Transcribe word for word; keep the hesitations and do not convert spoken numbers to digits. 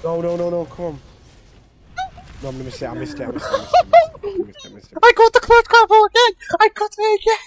No, no, no, no, come on. No, I'm gonna miss it, I missed it, I missed it, I missed it, I missed it, I missed it, I missed it. I got the clutch grapple again! I got it again!